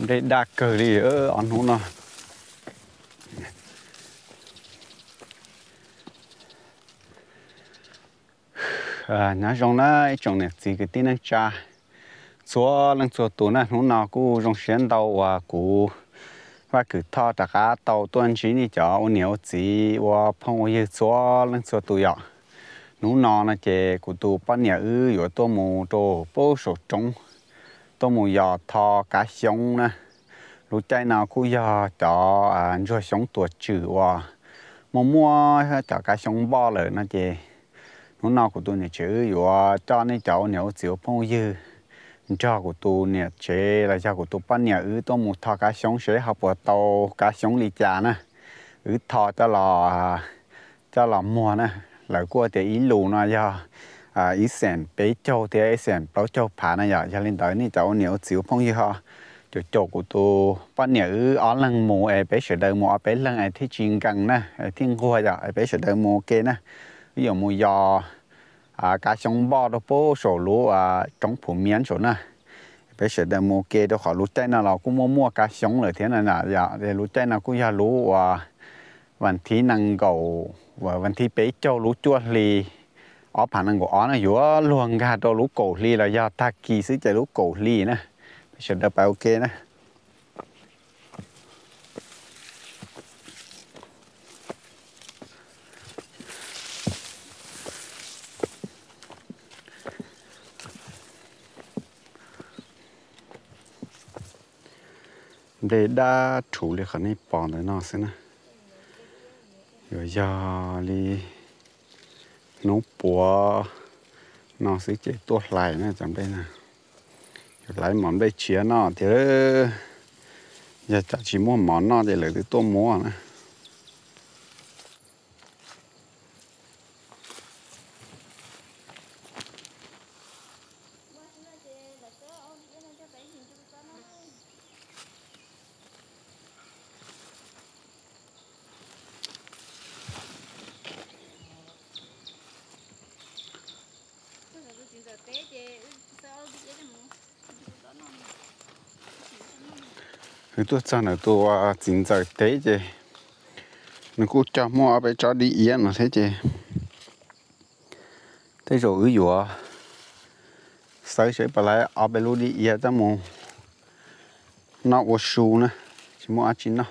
đây đa cờ đi ở ăn hú nó nhá rong nó trồng này chỉ cái tin anh cha số lần số tuổi này hú nó cũng rong xuyên đầu và cũng và cứ thọ tất cả tàu tuần chỉ đi cho ô nhiều chỉ và phong yêu số lần số tuổi ạ hú nó là chỉ của tụ bắt nhà ở tôi mua đồ bố số trống tôi mua giò thọ cá sống nè lúc chạy nào cũng giờ cho rồi sống tuổi chữ và mua cho cá sống bòเลยนะเจนู้นนอกูตัวเนี่ยชื่ออยู่ว่าจอนี่เจ้าเนี่ยเสียวพงยืจอกูตัวเนี่ยเจแล้วจอกูตัวปั้นเนี่ยตัวหมูทอcá sốngเฉยเขาปวดโตcá sống lìจานะทอจะหล่อมัวนะแล้วก็แต่อีลูนะยาอีแสนไปโจแต่อีแสนเปล่าโจผ่านนะอย่าเล่นต่อนี่เจ้าเนี่ยเสียวพงยืเขาchỗ của tôi bắt nhớ ở lần mùa ấy bé sẽ đợi mùa bé lần ấy thì chuyện gần nè thiên hoa giờ ấy bé sẽ đợi mùa kia nè ví dụ mùa giò cá sống bò đó bố sổ lúa trong phủ miến sổ nè bé sẽ đợi mùa kia đó khỏi lúa trái nào là cũng mua cá sống rồi thế này nè giờ để lúa trái nào cũng giờ lúaวันที่นังเก่าวันที่ไปเจ้ารู้จวดลีอ๋อผ่านนังก็อ๋อนะอยู่ว่าลวงกาตัวรู้โกลีแล้วยาตากีซื้อใจรู้โกลีนะsẽ đập ok nè để đa chủ lý khả năng bỏ tới nó xem nè rồi giờ đi nấu bùa nó sẽ chế tốt lại nè chẳng đây nè lấy món đây chia nó thì giờ chỉ mua món nó để lấy cái tôm mua nè tôi cho nó tôi chính giờ thế chứ nó cũng cho muaไปcho đi yên nó thế chứ thế rồi ví dụ sai bà lại ở bên lui đi yên cho mua nó có su nè chỉ mua ăn chín nó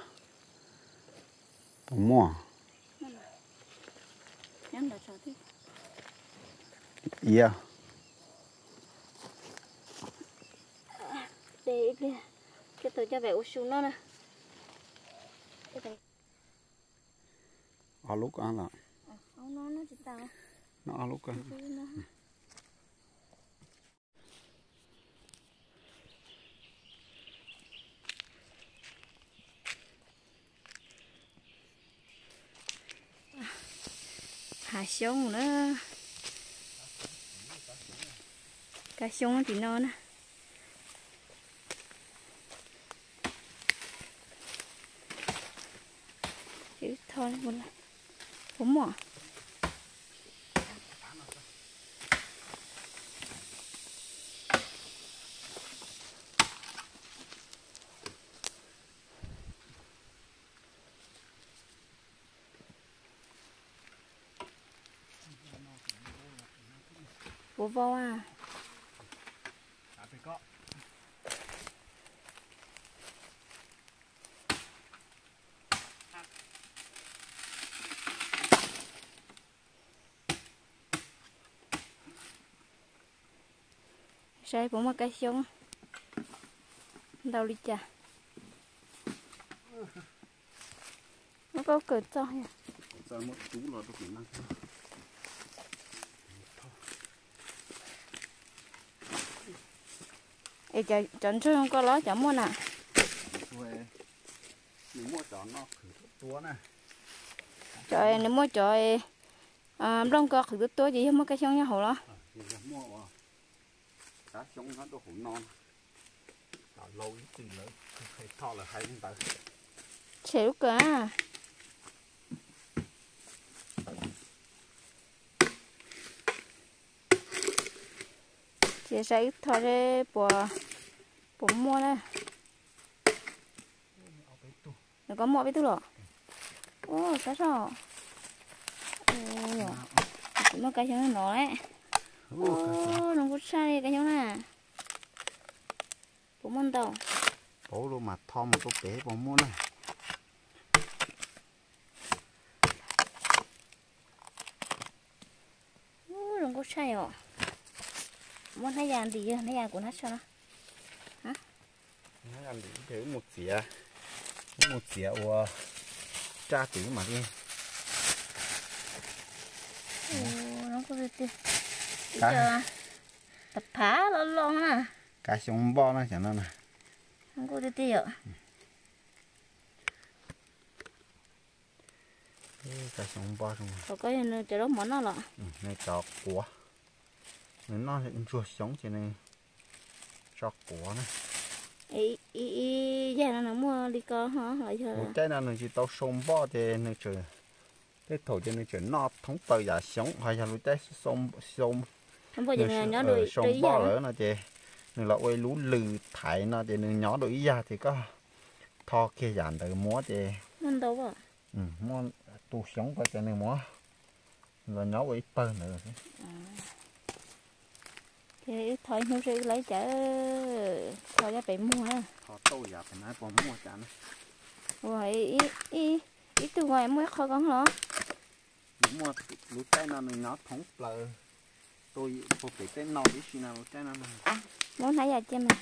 mua yên để cái tôi cho về u su nó nè ở lúc ăn là nó chỉ tao nó ở lúc ăn hạ xuống nữa cá xuống thì non á chứ thôi một lần không mỏ bố vô à sai bố mà cái xuống đâu đi chà nó có cỡ to nha một chú là tôi cũng năng ê chọn chơi không có ló chọn mua nè nếu mua chọn nó khử tua nè trời nếu mua trời đông có khử tua gì không có cái xong nha hổ đó mua cá sống nó都好 non lâu tí nữa phải thọ là hay không ta xỉu cả chị sẽ thôi để bỏ mua đây nó có mỏ với tôi rồi ô sao sao chỉ một cái giống nó đấy ô nó có sai cái giống này cũng món tàu bố luôn mà thom một cái bể bông muốn này nó có sai rồi muốn thấy dàn gì thấy dàn của nó sao hả nó ăn thử một dĩa của cha tử mà đi nó có gì tập phá lo à cá sống bò nó chẳng nó nè không có gì ạ cá sống bò xong rồi cái này chờ đó món nó là này cho của nó chuột sống trên này cho của này ý giờ nó mua đi con hả lại chờ cái nào nó chỉ tao sống bò thì nó chờ cái thổ cho nó chờ nó thống tơi giả sống hay là lúc đấy sống không bao giờ nó đuổi sống bò nữa nó chị nên là ôi lú lừ thải nó thì nhỏ đuổi ra thì có thò kia dàn từ múa thì món đâu à múa tu sống có cho nên múa là nhỏ ít hơn nữa thì thôi không sẽ lấy chả thôi ra phải mua ha thò tôi giờ phải nói còn mua chả nữa rồi ý từ ngoài mua khó con hả mua lú trái nó nhỏ thống lờ tôi phụ phải tên nào đi xin nào trái nó muốn thấy giờ chưa mà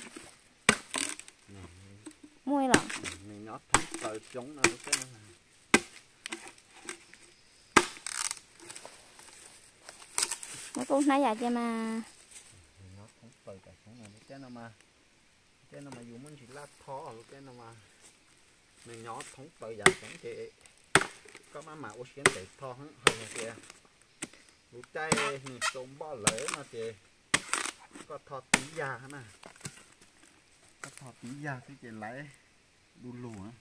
mua lắm mình nhỏ thống lờ giống nó cái nó nó cũng thấy giờ chưa mà nó thống lờ cả giống này cái nó mà dùng mình chỉ lát thó ở cái nó mà mình nhỏ thống lờ giả giống thì có má mạo xuyên để thò hơn kìa lũ trái nhìn sống bò lỡ mà thì có thọ tí già hả nè có thọ tí già thì chỉ lấy đu lù á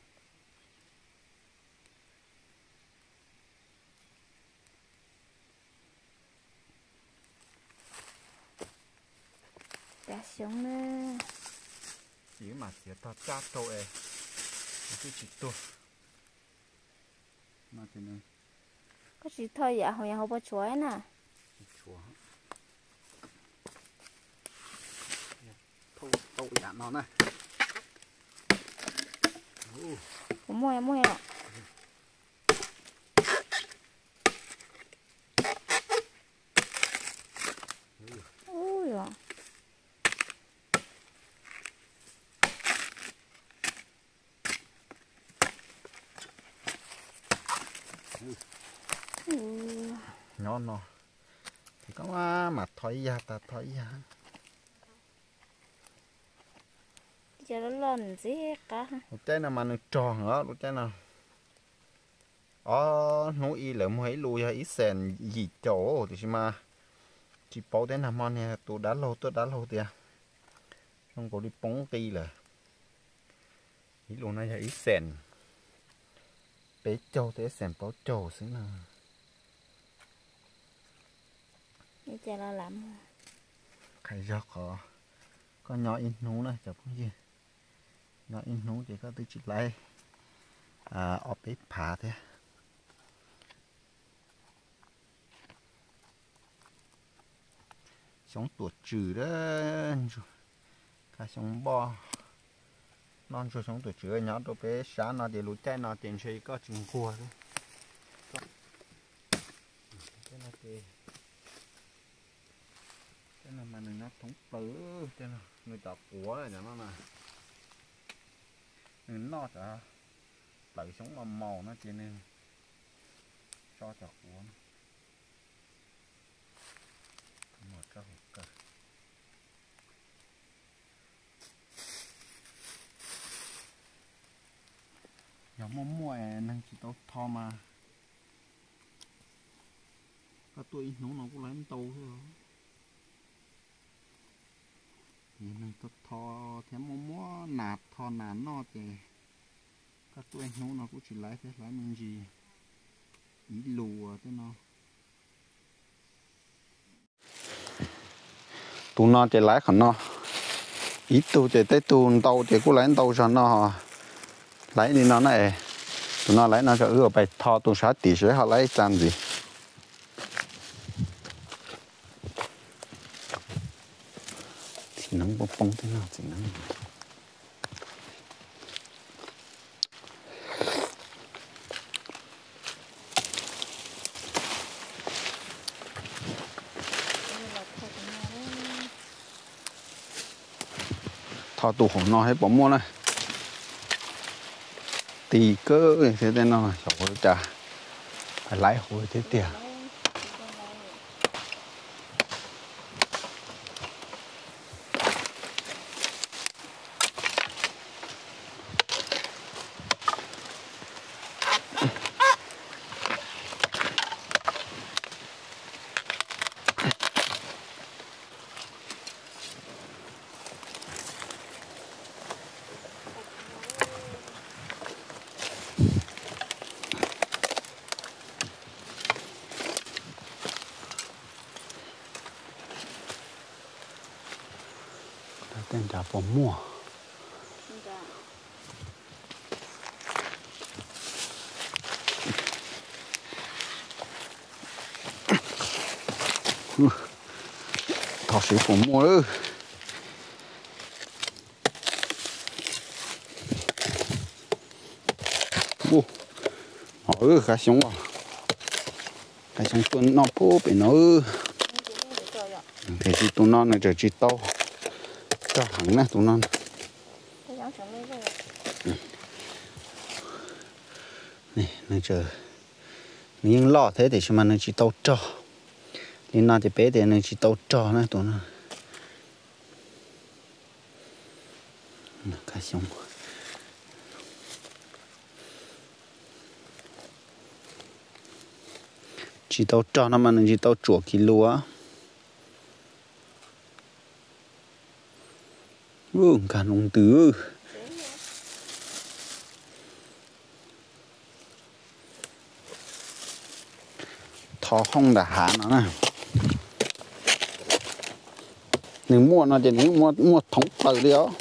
đã sống nữa chỉ mà chỉ thọ chát thôi cái chỉ tôi mà thì này có gì thôi dạ hồi không có chuối nè chúa thôi tôi dạ nó này cũng mua rồi ui rồi nó thì có mà thổi ra ta thổi ra giờ nó lần gì cả cái nào mà nó tròn đó cái nào nó y là mấy lùi hay ít sền gì chỗ thì mà chỉ bảo đến làm món này tôi đã lâu thì không có đi bóng ti là ít luôn này là ít sền bé trâu thế sền bảo trâu xíu nào bây giờ là làm khai ra có nhỏ in nú này chả có gì nhỏ in nú thì có tôi chỉ lấy ở bếp phá thế sống tuột trừ đó cả sống bò non cho sống tuột trừ nhỏ tôi bé sáng nó để lúa trái nó tiền chơi có chừng cua đấy cái này mà nó thống tử cái này người ta của này nó nè nó chả tự sống màu nó cho nên cho chọc của một cái hộp cờ giống mua năng chỉ tao thò mà các tôi nó cũng lấy tàu thôi thì năng tao thò theo mua nạt thò nạt nó thì các tôi nó cũng chỉ lấy thế lấy mình gì ý lùa thế nó tụi nó chỉ lấy khẩn nó ít tu chỉ tới tu tàu chỉ cũng lấy tàu cho nó lấy đi nó này tụi nó lấy nó cho ưa bài thò tụi sát tí sẽ họ lấy chăn gì thì nắng bông bông thế nào thì nắng thò tụi hổ nó hết bỏ mua này tì cơ thế nên nó cháu chả phải lái hồi thế tiền tên chả bỏ mua thọ sĩ bỏ mua ư họ ư khá sống à cái sống tuần nó phố bị nó ư thì chỉ tụi nó này chỉ tao cho hẳn nè tụi nó này nó chờ nhưng lo thế thì mà nó chỉ tao cho nên nó thì bé thì nó chỉ tao cho nè tụi nó cái xong chỉ tao cho nó mà nó chỉ tao chuột kilo á cả nông tứ thò không đã há nó nè nếu mua nó thì nếu mua thống tự đi đó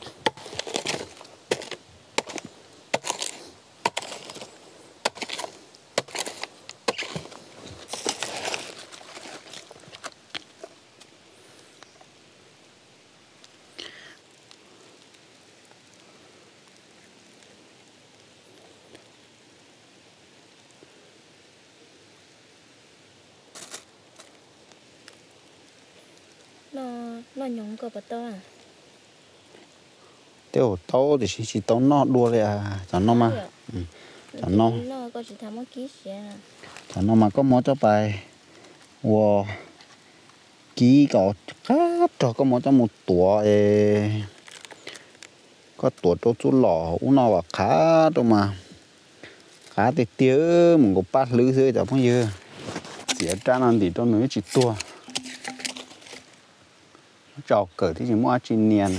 nó nhúng cơ bật to à tiêu tao thì chỉ tao nó đuaเลยà chẳng nó mà chẳng nó có chỉ tham một ký xe chẳng nó mà có món cho bài wow ký có khá cho có món cho một tuổi có tuổi cho chú lò u nào à khá đâu mà khá thì tiêu mình có bắt lưới dưới chẳng bao giờ chỉ ra ăn thì cho nó chỉ tua trò cỡ thì chỉ mua chỉ niên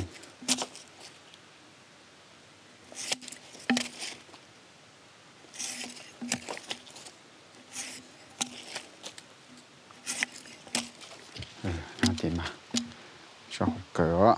nó thì mà trò cỡ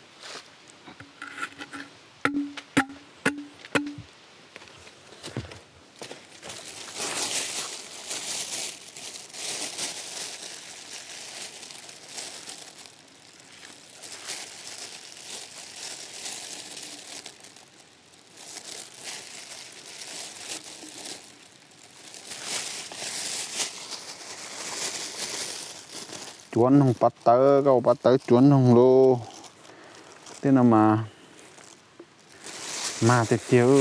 chuốn không bắt tới câu bắt tới chuốn không lô thế nào mà thì tiêu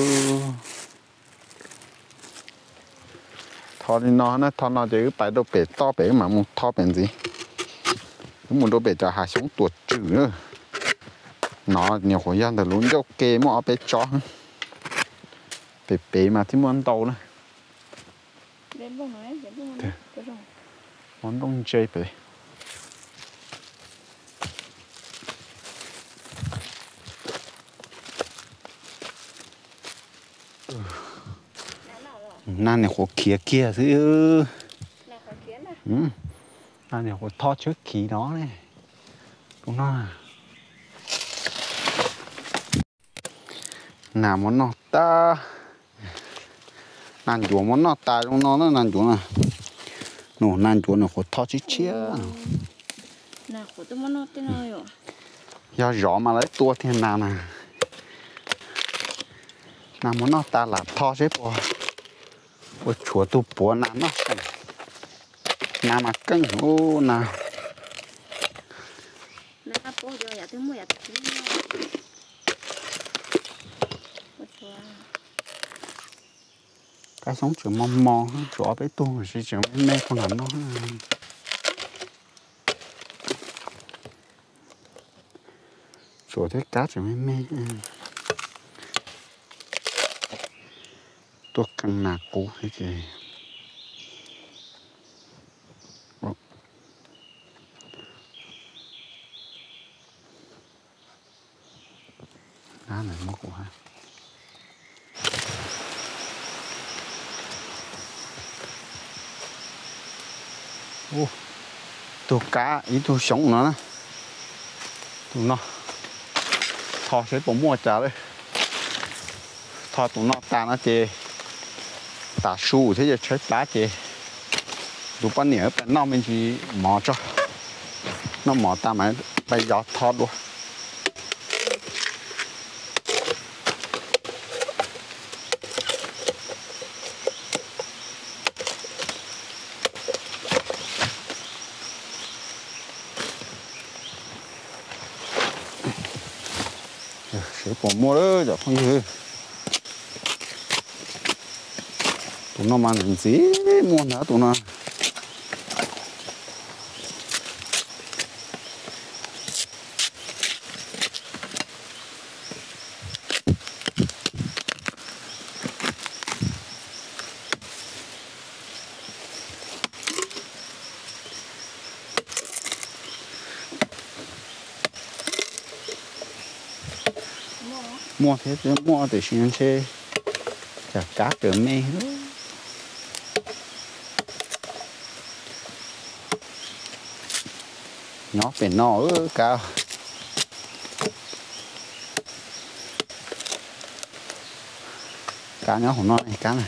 thọ đi nó thọ nó chỉ phải đồ bể to bể mà một thọ bể gì một đồ bể cho hà sống tuột chữ nữa nó nhiều khối dân từ luôn cho kê mà bể cho bể bể mà thì muốn tàu nữa món đông chơi bể nan này khổ kia chứ nan này khổ to trước khí đó này đúng nó nào món nó ta nàn chuột món nó ta trong nó nàn chuột nè nổ nàn chuột nó khó thao chứ chia nè của tôi muốn nó tên nào rồi do gió mà lấy tua thì nào nè nào món nó ta là thao chứ bộ bộ chuột tu bộ nào nó nào mà cân ô nào nè các bố giờ giờ tôi mua giờ tôi cái sống chỉ mong mò chỗ bé tu mà chỉ mê con nào nó chỗ thế cá chỉ mê tôi cần nạc cũ thế kì cá này mất của ha ô tôi cá ý tôi sống nó tụi nó thò sẽ bỏ mua trả đấy thò tụi nó ta nó chê ta su thế giờ chơi cá chê tụi bạn nhớ bạn nó mình chỉ mò cho nó mò ta mà bây giờ thò luôn sẽ bỏ mua đó giờ không như tụi nó mang làm gì mua nữa tụi nó mua thế chứ mua để xin xe chả cá trở mê nó phải nó cao cá nhỏ của nó này cá này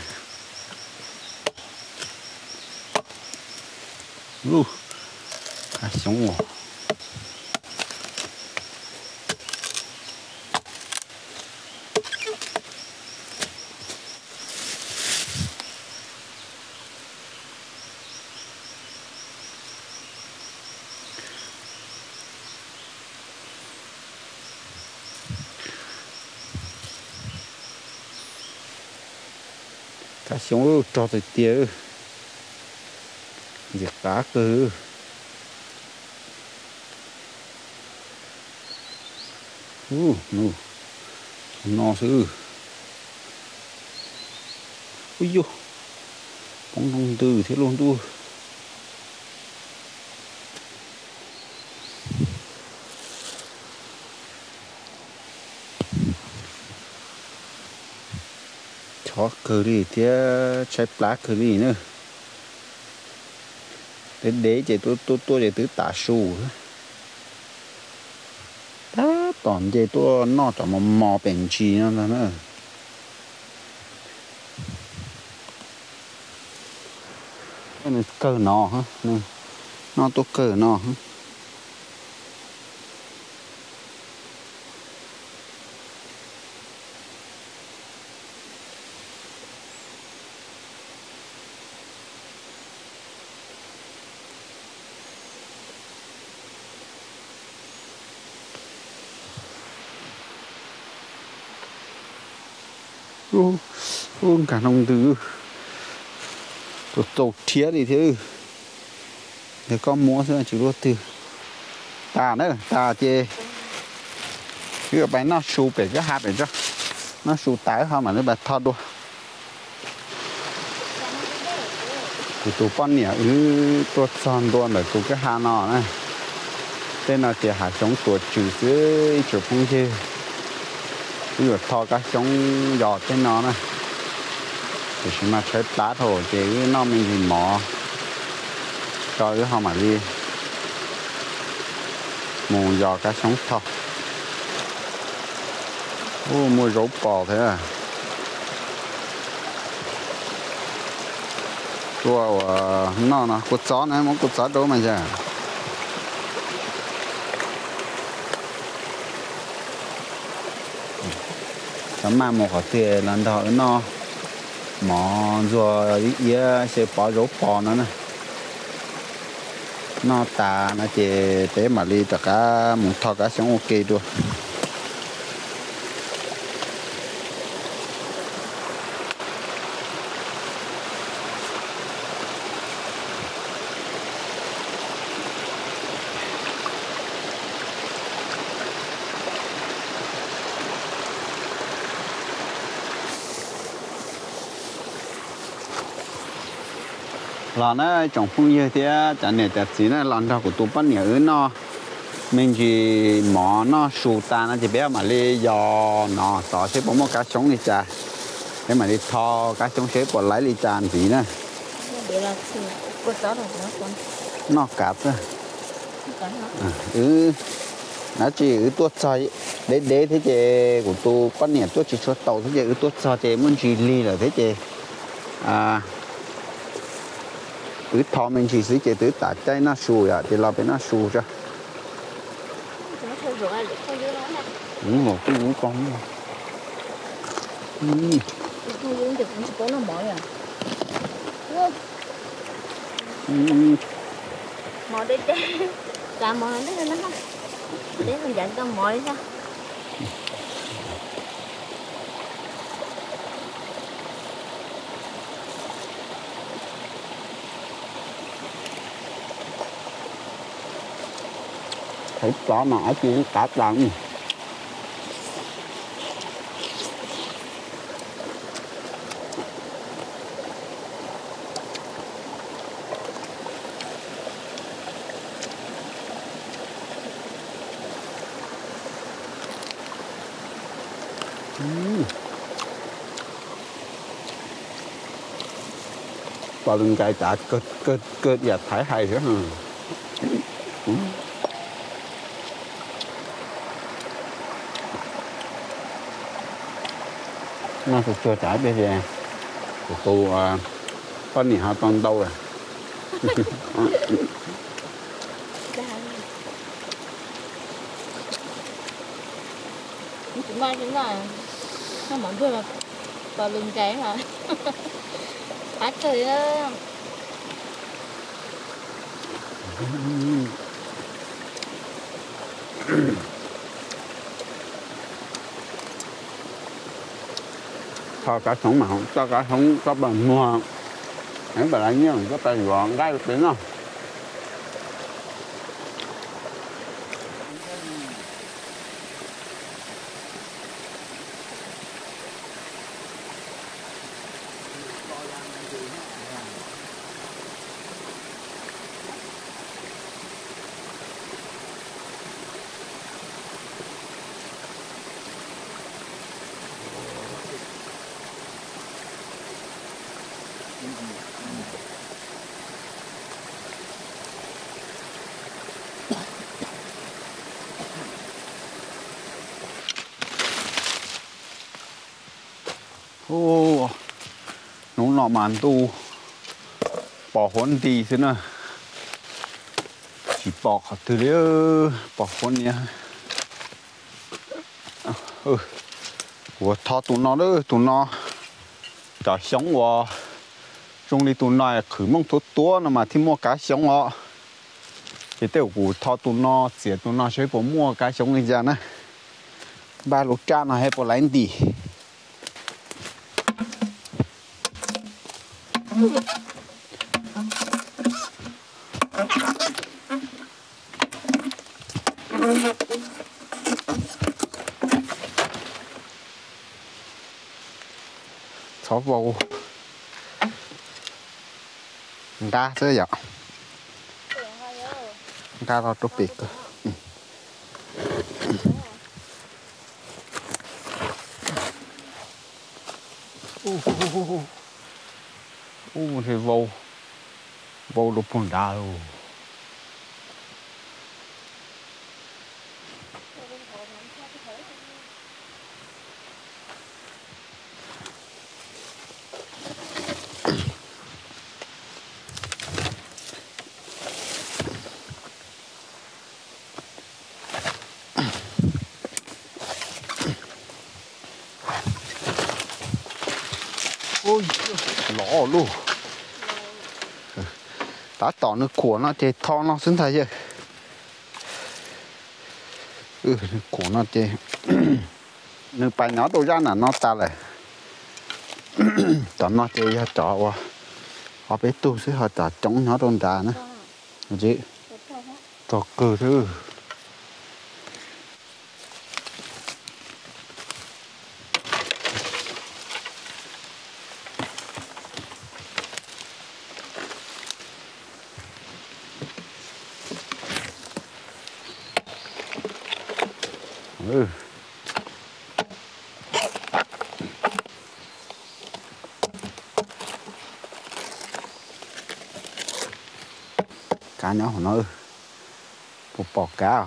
cá sống rồi cá sống cho tới tiêu diệt cá cơ no sư ui vô bóng thông tư thế luôn tu chó cờ đi thế trái lá cờ đi nữa đến đấy chỉ tôi để tứ tả sù đó toàn chỉ tôi nó cho mò bền chi nó nữa cái này cờ nọ hả nó tôi cờ nọ hả cả nông từ tổ thía thì thế để con mua xem chỉ luôn từ ta nữa ta chê cái bánh nó su bể cái hạt bể cho nó su tái không mà nó bật thọt luôn tụi con nhỉ tôi son luôn rồi tụi cái hạt nọ này tên là chỉ hạt giống tuột trừ dưới chỗ phong chê ví dụ thọ các giống giò trên nó này thì chúng ta sẽ đá thôi chỉ nó mình thì mỏ cho cái họ mà đi mù giò các giống thọ mua rổ bò thế à tua nó cột gió này món cột gió đâu mà giờ chấm mà một cái tiền lần đầu nó mỏ rồi ý sẽ bỏ rổ bò nữa nè nó ta nó chỉ để mà đi tất cả một thao cả sống ok rồi là nó trồng phong như thế chả này chả chỉ là lần đầu của tụi bắt nhớ nó mình chỉ mỏ nó sù ta nó chỉ biết mà đi do nó tỏ sẽ có một cái sống đi chả thế mà đi thò cái sống sẽ bỏ lấy đi chả gì nữa nó cạp thôi nó chỉ tuốt soi để thế chứ của tôi bắt nhớ tôi chỉ số tàu thế chứ tuốt soi chứ muốn chỉ ly là thế chứ thọ mình chỉ sử dụng từ tại trái nó sùi à thì là bên nó sùi cho đúng rồi cái ngũ con mò đi chứ cả mò đấy nó không để mình dặn con mò đi sao thấy có mà ở trên cả lần và lưng cài trả cất và thái hay nữa hả nó phải chưa trả bây giờ của tôi có nhiều hai con đâu rồi chúng ta chính là sao món thôi mà vào lưng cái mà hát trời đó cho cả sống mà không cho cả sống có bằng mua nếu bà lấy nhiều có tay gọn gái được đến không ô nó nọ màn tu bỏ hôn đi thế nào chỉ bỏ từ đấy bỏ hôn nha của thọ tụi nó đó tụi nó trả sống và trong đi tụi nó khử mong thốt tua mà thì mua cá sống họ thì tiêu của thọ tụi nó sẽ tụi nó sẽ có mua cá sống này ra nè ba lô cha nó hay bỏ lấy đi xóa vô đa thế vậy đa vào trục biệt thì vô vô được phần đa luôn ôi lỏ luôn đã tỏ nước của nó thì thon nó sinh thay chứ của nó thì nước bài nó đâu ra là nó ta lại tỏ nó thì trọ qua họ biết tu sẽ họ trả chống nó đồn đà nữa gì trọ cừ thứ cá nhỏ của nó một bò cá à?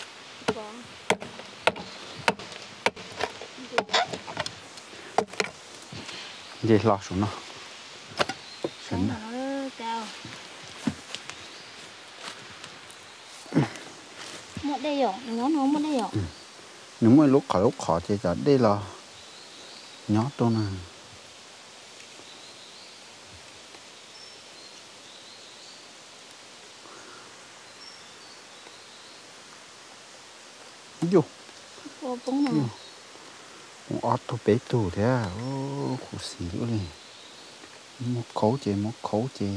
Gì lọt xuống nó Sống nó cao một đây rồi nó một đây rồi nếu mà lúc khỏi thì giờ đây là nhót đâu nè vô bún nào con ót tôi bé tù thế à ô khổ xí luôn này một khấu chê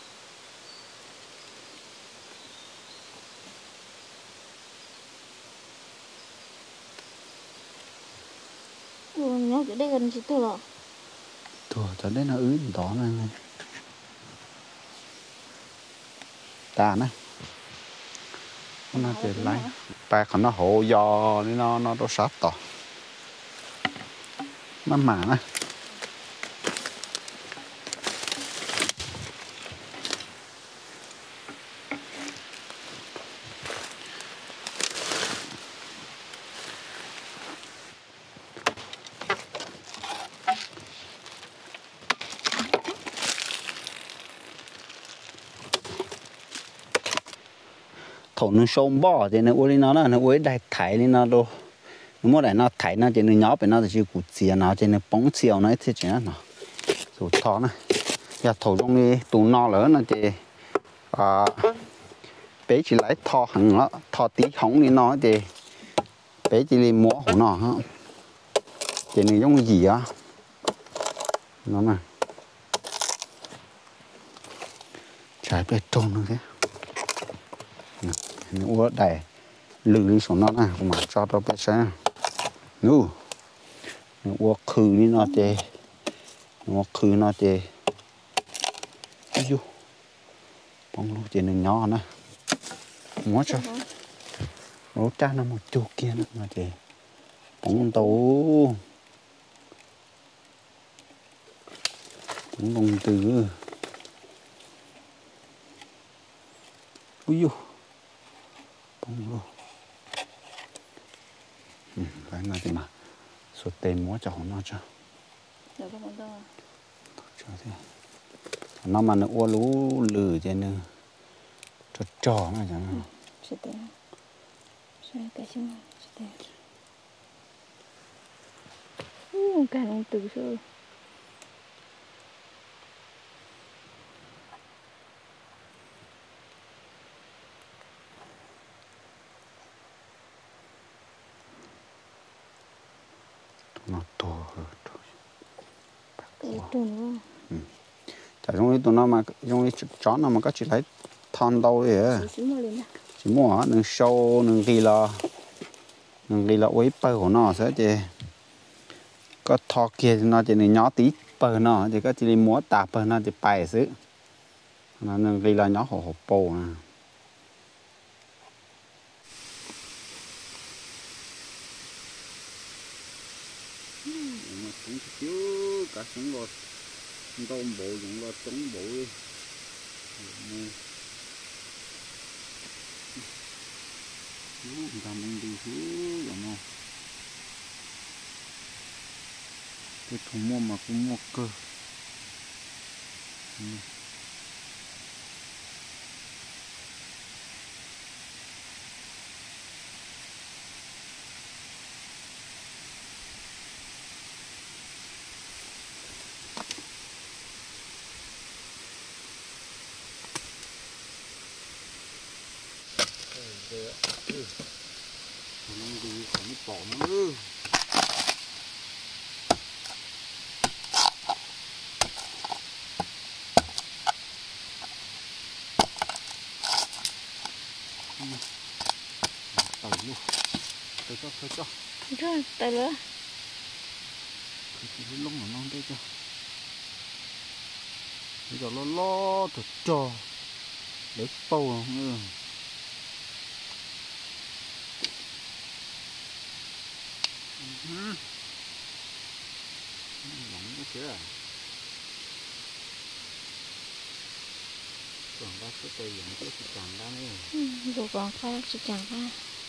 nó cái đây gần chỉ tôi rồi tù cho đây nó ứ đó này ta nè nó thì lấy ta còn nó hộ do nên nó sát tỏ nó mà nè thổ nó sông bò thì nó uống nó uống đại thải nên nó đâu nó mỗi đại nó thải nó thì nó nhỏ bên nó thì chỉ cụt xìa nó thì nó bóng xìa nó thì chỉ nó rồi thọ này giờ thổ trong đi tụ nó lớn nó thì bé chỉ lấy thọ hẳn nó thọ tí hỏng đi nó thì bé chỉ đi múa của nó ha thì nó giống gì á nó này trái bê tông nữa thế nó uống đầy lử đi xuống nó này mà cho nó bé sáng nó uống khử đi nó thì nó khử nó thì ayo bông luôn thì nó nhỏ nè múa cho nó cha nó một chỗ kia nữa mà thì bông tấu bông đồng từ ui bông luôn cái này thì mà số tiền múa cho nó cho thế nó mà nó uo lú lử trên nữa cho trò mà chẳng sẽ tiền sẽ cái chứ sẽ tiền cái đồng từ xưa nó to hơn tuần chả giống như tụi nó mà giống như chó nó mà có chỉ lấy thon đâu vậy chỉ mua nương sâu nương ghi là uế bơ của nó sẽ chỉ có thọ kia thì nó chỉ nương nhỏ tí bơ nó chỉ có chỉ đi múa tạp bơ nó chỉ bài xứ nó nương ghi là nhỏ hổ bồ nè cả sống rồi tôm bộ dụng là chống bụi người ta mang đi xuống rồi mà cái thu mua mà cũng mua cơ Không đi không bỏ nữa. Tẩy luôn. Thôi cho. Rồi, tẩy nữa. Cái lông của nó đây cho. Bây giờ lo thật cho. Lấy bầu nữa. Nóng cái chứ à. Còn ba cái cây giống cái sự chẳng ra nữa. Dù còn khai sự chẳng ra.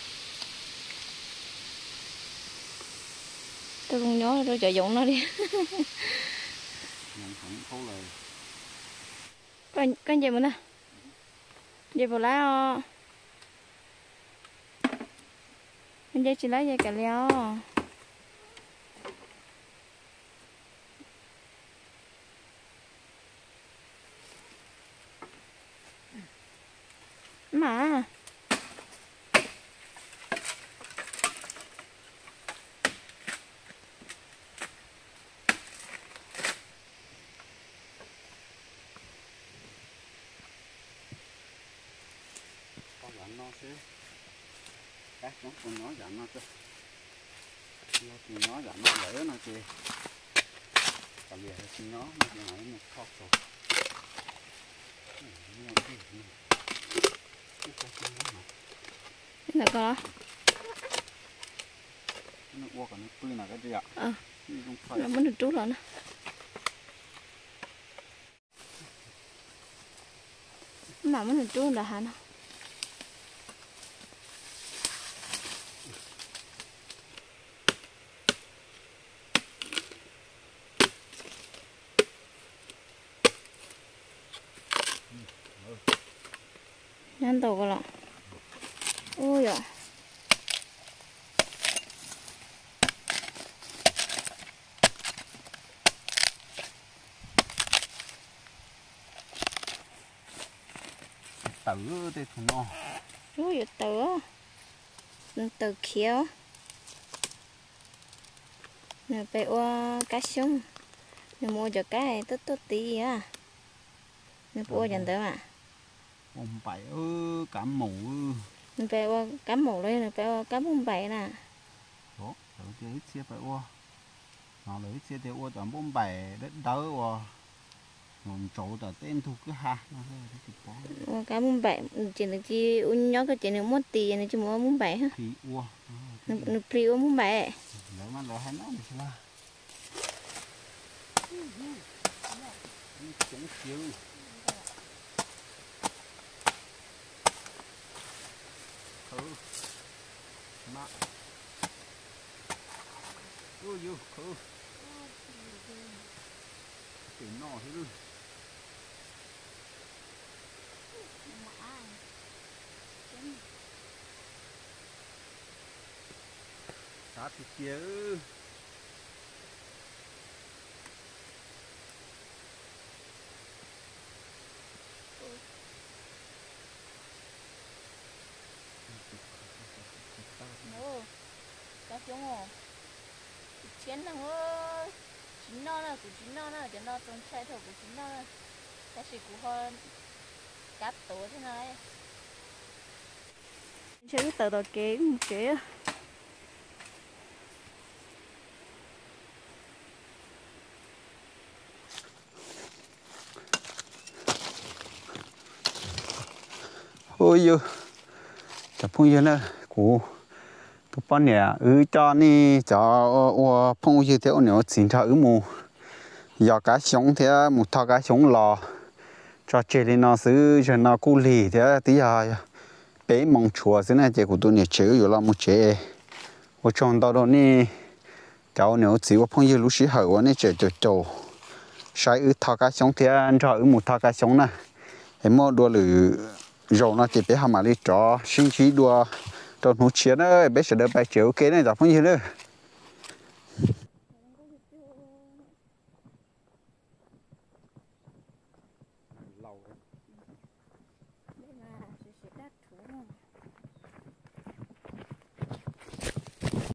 Tôi không nhớ rồi, cho dụng nó đi. Nhận thẳng khâu lời. Con gì mà nè. Gì vào lá ho. Con dây chỉ lấy dây cả leo. Mà Con dặn nó xíu. Các con nó dặn nó chứ. Nó dặn nó lỡ nó chứ. Còn bây giờ nó nói một khóc rồi. là con nó qua còn nó tươi là cái gì ạ? nó mới được trút rồi nè. Mà mới được trút là hả nó? Nhăn tàu con lọ. Ôi giời. Tử thì thằng nó. Ôi giời tử khéo. Nè bé qua cá sông. Nè mua cho cái tốt tí á. Nè mua dần tới mà. Bông bảy cả mù. Nè bé qua cá mù đây, nè bé qua cá bông bảy nè. Đó, rồi thì ít xe phải qua. Nó lấy xe thì qua toàn bông bảy đất đỡ qua. Ngọn chỗ tờ tên thuộc cứ ha. Cá bông bảy chỉ là chi uốn nhóc cái chỉ là một tí này chỉ mua bông bảy ha. Thì ua. Nè pri uốn bông bảy. Nếu mà lo hay nó thì là. Chúng chiếu. Mà ôi vô cái nó thế luôn sát thì kia cá giống hồ chén nào ơi chín non nè, chín non nè, chén non trong chai thầu của chín non nè, cái gì cũng hơn cáp tổ thế này, chơi cái tờ kế một kế. ôi vô chả phong vô nữa cũ tụi bọn nè cho ni cho phong vô theo nữa xin cho mù giờ cá sống thế một thao cá sống lò cho chơi lên nó xứ cho nó cu lì thế tí giờ bé mong chùa thế này chơi của tôi nè chơi rồi là một chơi ở trong đó ni cháu nếu chỉ có phong vô lúc xí hở nè chơi chơi sai thao cá sống thế cho một thao cá sống nè em mua đua lử rồi nó chỉ biết hàm mà đi cho sinh khí đua cho nó chiến nữa bé sẽ đỡ bài chiếu cái này giả phong như nữa